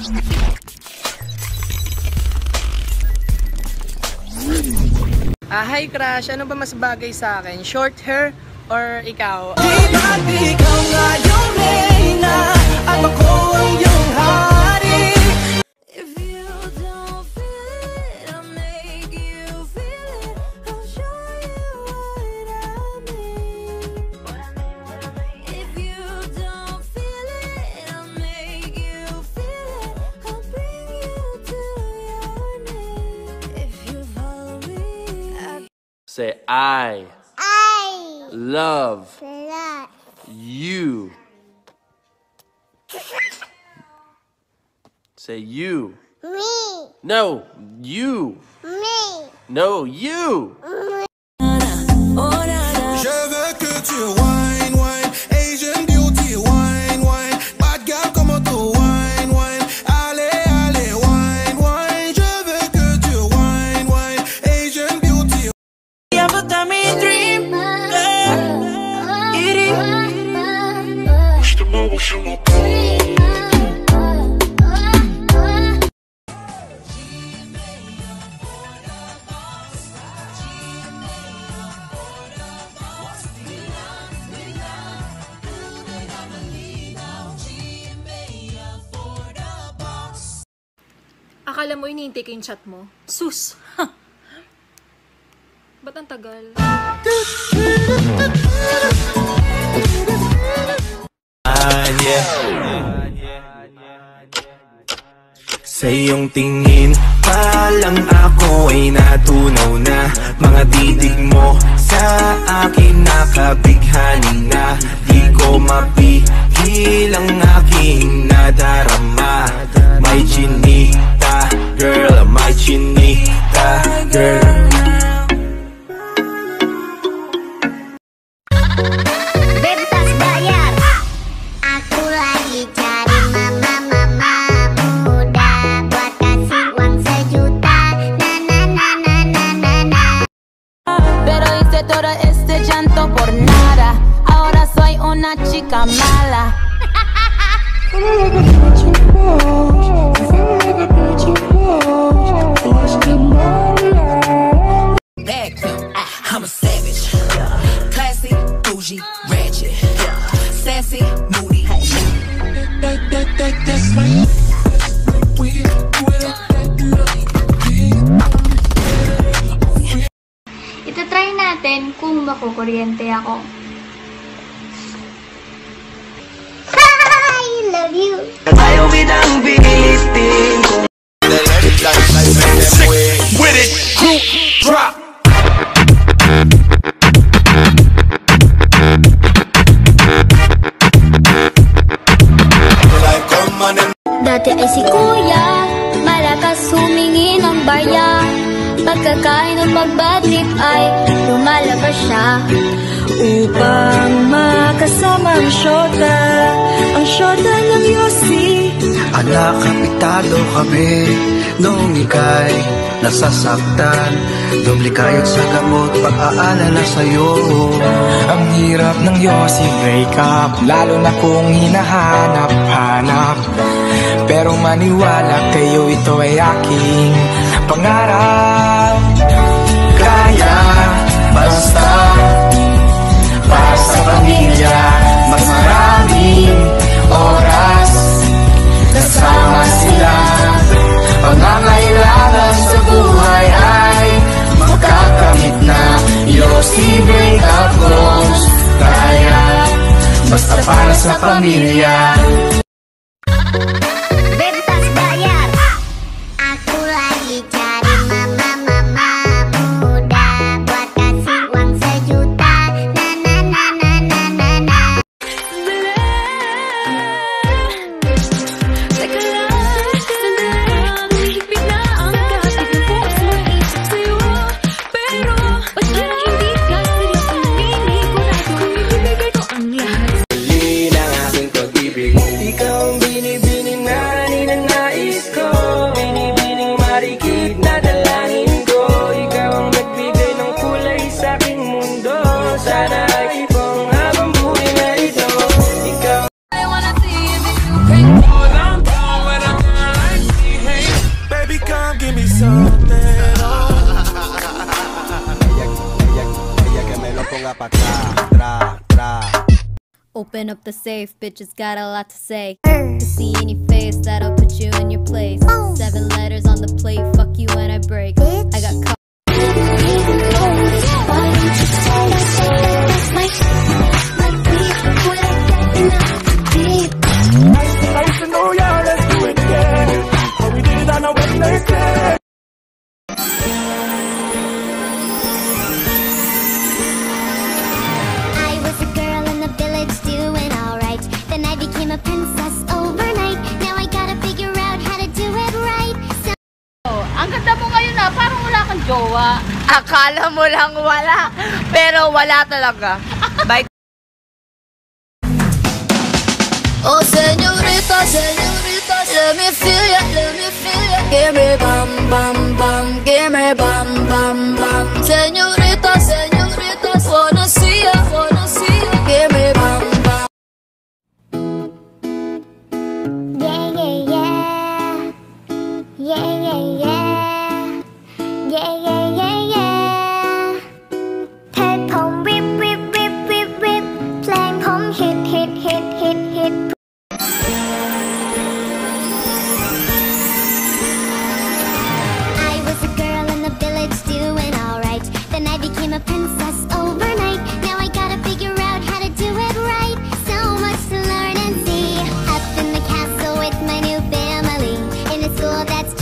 Hi crush, ano ba mas bagay sa akin? Short hair or ikaw? Di ba't ikaw nga yung reyna at ako ang iyong hari? If you don't feel it, I'll make you feel it. I'll show you what I mean. If you don't feel it, I'll make you feel it. I'll bring you to your knees. If you follow me, say I love you. Say you. Me. No, you. Me. No, you. je veux que tu wine, wine, Asian beauty, wine, wine, bad girl como tu wine, wine, allez, allez, wine, wine, je veux que tu wine, wine, Asian beauty. Yeah, but I'm a dream. Akala mo iniintay ko yung chat mo? Sus! Ba't ang tagal? Sa iyong tingin pa lang ako ay natunaw na. Mga titig mo sa akin nakabighani na. Di ko mapigil ang aking nadarama. My chinita girl, my chinita girl. Bebas bayar. Aku lagi cari mama muda buat kasih uang sejuta. Na na na na na na na. Pero hice todo este llanto por nada. Ahora soy una chica mala. I'm a savage, classy, bougie, ratchet, sassy, moody. That's my. Itatry natin kung makukuryente ako. I love you. Ayaw bitang bilitin kung with it, group drop. Dati ay si Kuya, malakas humingi ng barya. Pagkakain ng mag-bad trip ay lumalabas siya. Upang makasama ang syota ng Yossi. Anak, kapitado kami noong ika'y nasasaktan. Doble kayod sa gamot, pag-aalala sa'yo. Ang hirap ng Yossi breakup, lalo na kung hinahanap-hanap. Pero maniwala kayo, ito ay aking pangarap. Kaya, basta para sa pamilya, mas maraming oras kasama sila. Pangangailangan sa buhay ay makakamit na. Yossi breakup loans. Kaya, basta para sa pamilya. Bebas bayar. Aku lagi cari mama muda buat kasih uang sejuta. Na na na na na na na. Teka lang, sandali, higpit na ang kahit ng bukas mo isip sa'yo. Pero, ba't parang hindi ka seryoso? Nanginigurado, ibibigay ko ang lahat. Huli ng aking pag-ibig. Di ka Open up the safe, bitches got a lot to say. To see in your face, that'll put you in your place. 7 letters on the plate, fuck you when I break. I got caught. I was a girl in the village doing alright. Then I became a princess overnight. Now I gotta figure out how to do it right. So Ang ganda mo ngayon na, parang wala kang jowa. Akala mo lang wala, pero wala talaga. Bye. Oh, señorita, señorita, let me feel ya, let me feel ya. Give me bam, bam, bam, give me bam, bam, bam. Señorita, señorita, wanna see ya, give me bam, bam. yeah, yeah, yeah. Yeah, yeah, yeah. Yeah, yeah, yeah, yeah. เธอผมวิบวิบวิบวิบวิบเพลงผมฮิตฮิตฮิตฮิตฮิต I was a girl in the village doing alright. Then I became a princess overnight. Now I gotta figure out how to do it right. So much to learn and see. Up in the castle with my new family. In a school that's